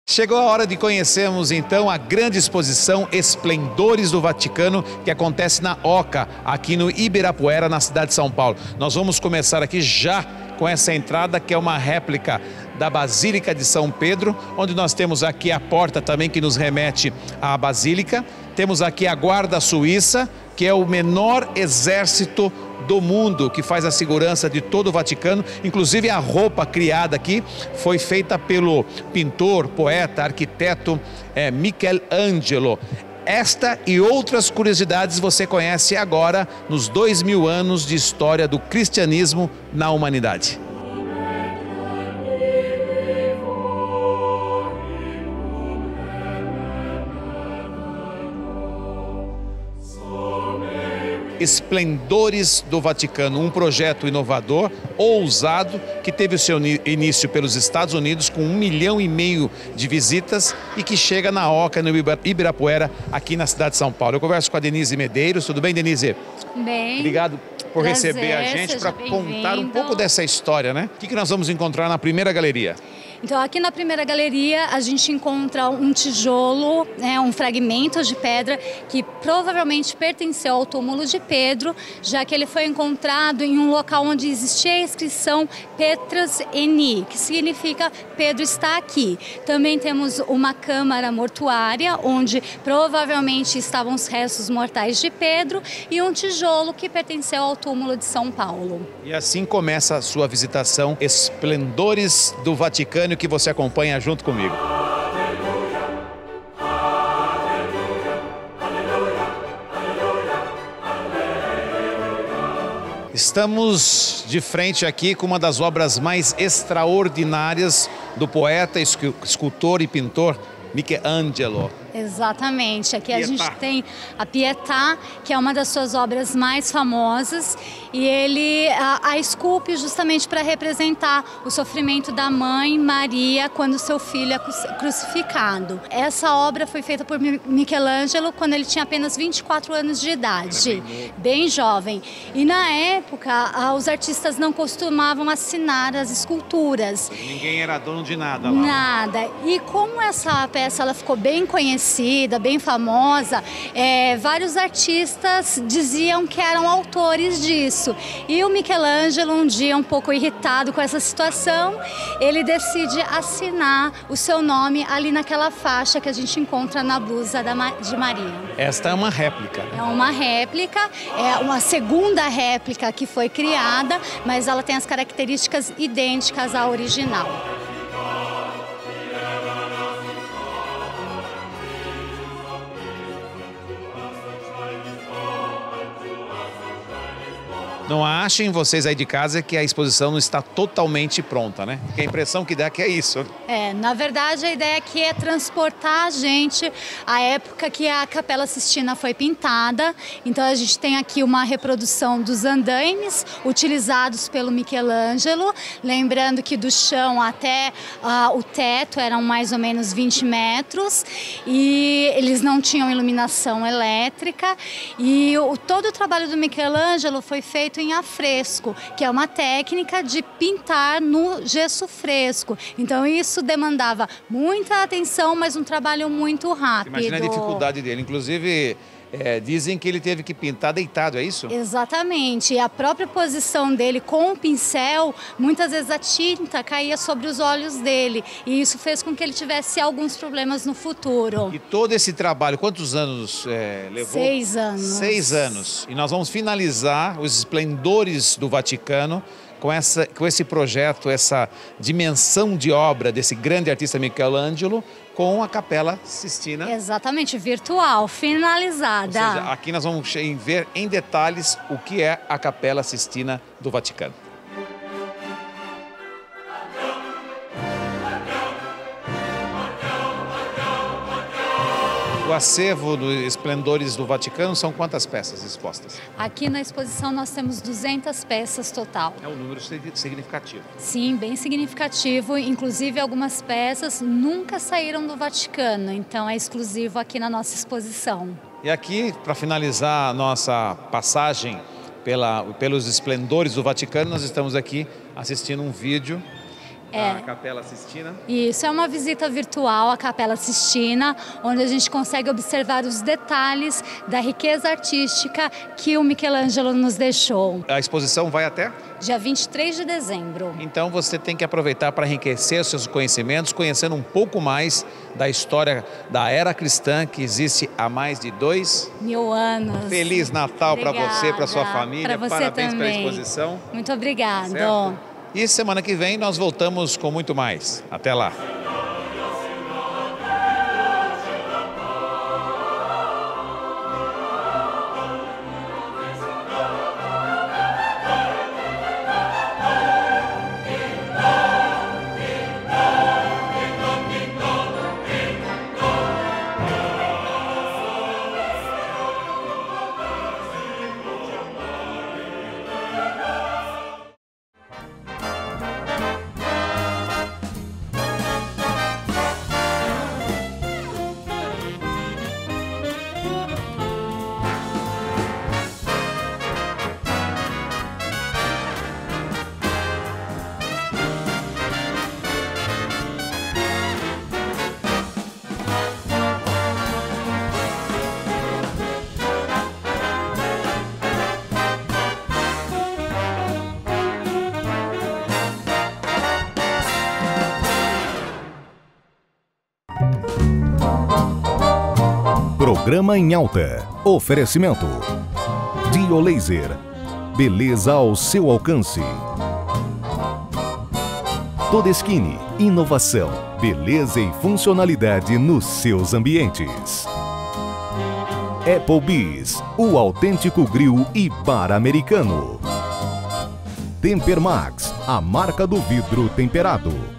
Chegou a hora de conhecermos então a grande exposição Esplendores do Vaticano, que acontece na Oca, aqui no Ibirapuera, na cidade de São Paulo. Nós vamos começar aqui já com essa entrada, que é uma réplica da Basílica de São Pedro, onde nós temos aqui a porta também que nos remete à Basílica. Temos aqui a Guarda Suíça, que é o menor exército do mundo, que faz a segurança de todo o Vaticano. Inclusive a roupa criada aqui foi feita pelo pintor, poeta, arquiteto Michelangelo. Esta e outras curiosidades você conhece agora nos 2000 anos de história do cristianismo na humanidade. Esplendores do Vaticano, um projeto inovador, ousado, que teve o seu início pelos Estados Unidos com 1,5 milhão de visitas e que chega na Oca, no Ibirapuera, aqui na cidade de São Paulo. Eu converso com a Denise Medeiros. Tudo bem, Denise? Bem. Obrigado por receber a gente, para contar um pouco dessa história, né? O que nós vamos encontrar na primeira galeria? Então, aqui na primeira galeria, a gente encontra um tijolo, um fragmento de pedra que provavelmente pertenceu ao túmulo de Pedro, já que ele foi encontrado em um local onde existia a inscrição Petras Eni, que significa Pedro está aqui. Também temos uma câmara mortuária, onde provavelmente estavam os restos mortais de Pedro, e um tijolo que pertenceu ao túmulo de São Paulo. E assim começa a sua visitação Esplendores do Vaticano, que você acompanha junto comigo. Estamos de frente aqui com uma das obras mais extraordinárias do poeta, escultor e pintor Michelangelo. Exatamente, aqui a gente tem a Pietà, que é uma das suas obras mais famosas, e ele a esculpe justamente para representar o sofrimento da mãe Maria quando seu filho é crucificado. Essa obra foi feita por Michelangelo quando ele tinha apenas 24 anos de idade, bem jovem. E na época, os artistas não costumavam assinar as esculturas. Ninguém era dono de nada lá. Nada. E como essa peça ela ficou bem conhecida, bem famosa, vários artistas diziam que eram autores disso. E o Michelangelo, um dia um pouco irritado com essa situação, ele decide assinar o seu nome ali naquela faixa que a gente encontra na blusa de Maria. Esta é uma réplica, né? É uma réplica, é uma segunda réplica que foi criada, mas ela tem as características idênticas à original. Não achem vocês aí de casa que a exposição não está totalmente pronta, né? Porque a impressão que dá é que é isso. Na verdade, a ideia aqui é transportar a gente à época que a Capela Sistina foi pintada. Então, a gente tem aqui uma reprodução dos andaimes utilizados pelo Michelangelo. Lembrando que do chão até o teto eram mais ou menos 20 metros. E eles não tinham iluminação elétrica. E todo o trabalho do Michelangelo foi feito em afresco, que é uma técnica de pintar no gesso fresco. Então isso demandava muita atenção, mas um trabalho muito rápido. Imagina a dificuldade dele. Inclusive, dizem que ele teve que pintar deitado, é isso? Exatamente. E a própria posição dele com o pincel, muitas vezes a tinta caía sobre os olhos dele. E isso fez com que ele tivesse alguns problemas no futuro. E todo esse trabalho, quantos anos levou? 6 anos. 6 anos. E nós vamos finalizar os Esplendores do Vaticano com esse projeto, essa dimensão de obra desse grande artista Michelangelo, com a Capela Sistina. Exatamente, virtual, finalizada. Ou seja, aqui nós vamos ver em detalhes o que é a Capela Sistina do Vaticano. O acervo dos Esplendores do Vaticano são quantas peças expostas? Aqui na exposição nós temos 200 peças total. É um número significativo. Sim, bem significativo. Inclusive algumas peças nunca saíram do Vaticano, então é exclusivo aqui na nossa exposição. E aqui, para finalizar a nossa passagem pelos Esplendores do Vaticano, nós estamos aqui assistindo um vídeo a Capela Sistina. Isso, é uma visita virtual à Capela Sistina, onde a gente consegue observar os detalhes da riqueza artística que o Michelangelo nos deixou. A exposição vai até? Dia 23 de dezembro. Então você tem que aproveitar para enriquecer os seus conhecimentos, conhecendo um pouco mais da história da era cristã que existe há mais de 2000 anos. Feliz Natal para você, para sua família. Pra você Parabéns também. pela exposição. Muito obrigado. Certo? E semana que vem nós voltamos com muito mais. Até lá. Programa em Alta. Oferecimento. Dio Laser. Beleza ao seu alcance. Todeskine. Inovação, beleza e funcionalidade nos seus ambientes. Applebee's. O autêntico grill e bar americano. Tempermax. A marca do vidro temperado.